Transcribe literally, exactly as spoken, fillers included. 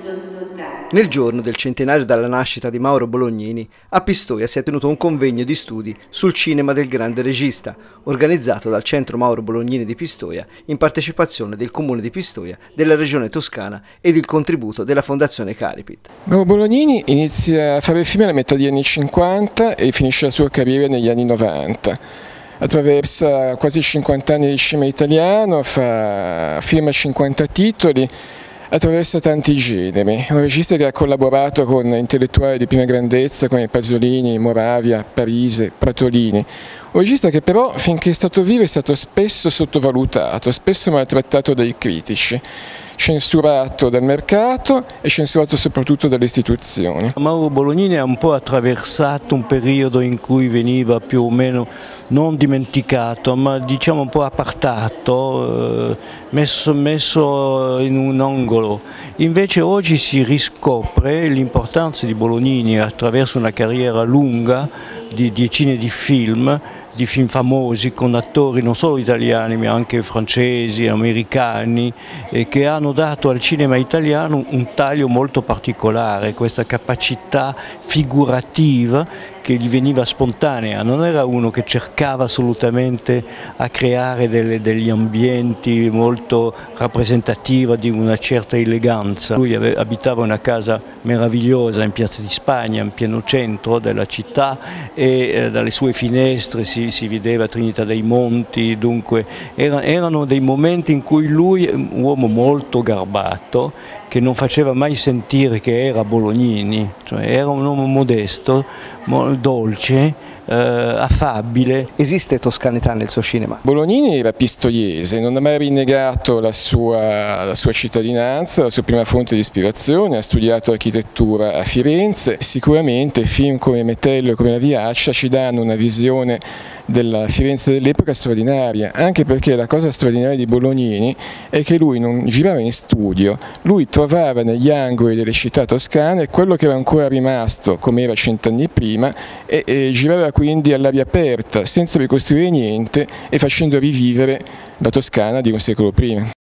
Nel giorno del centenario dalla nascita di Mauro Bolognini, a Pistoia si è tenuto un convegno di studi sul cinema del grande regista, organizzato dal Centro Mauro Bolognini di Pistoia in partecipazione del Comune di Pistoia, della Regione Toscana ed il contributo della Fondazione Caripit. Mauro Bolognini inizia a fare film alla metà degli anni cinquanta e finisce la sua carriera negli anni novanta. Attraversa quasi cinquanta anni di cinema italiano, fa film a cinquanta titoli, attraversa tanti generi. È un regista che ha collaborato con intellettuali di prima grandezza come Pasolini, Moravia, Parise, Pratolini. Un regista che però finché è stato vivo è stato spesso sottovalutato, spesso maltrattato dai critici, censurato dal mercato e censurato soprattutto dalle istituzioni. Mauro Bolognini ha un po' attraversato un periodo in cui veniva più o meno non dimenticato, ma diciamo un po' appartato, eh, messo, messo in un angolo. Invece oggi si riscopre l'importanza di Bolognini attraverso una carriera lunga di decine di film, di film famosi con attori non solo italiani ma anche francesi, americani, eh, che hanno dato al cinema italiano un taglio molto particolare, questa capacità figurativa che gli veniva spontanea, non era uno che cercava assolutamente a creare delle, degli ambienti molto rappresentativi di una certa eleganza. Lui aveva, abitava una casa meravigliosa in Piazza di Spagna, in pieno centro della città, e eh, dalle sue finestre si, si vedeva Trinità dei Monti, dunque era, erano dei momenti in cui lui, un uomo molto garbato, che non faceva mai sentire che era Bolognini, cioè era un uomo modesto, dolce, eh, affabile. Esiste toscanità nel suo cinema? Bolognini era pistoiese, non ha mai rinnegato la sua, la sua cittadinanza, la sua prima fonte di ispirazione, ha studiato architettura a Firenze. Sicuramente film come Metello e come La Viaccia ci danno una visione della Firenze dell'epoca straordinaria, anche perché la cosa straordinaria di Bolognini è che lui non girava in studio, lui trovava negli angoli delle città toscane quello che era ancora rimasto come era cent'anni prima e, e girava quindi all'aria aperta, senza ricostruire niente e facendo rivivere la Toscana di un secolo prima.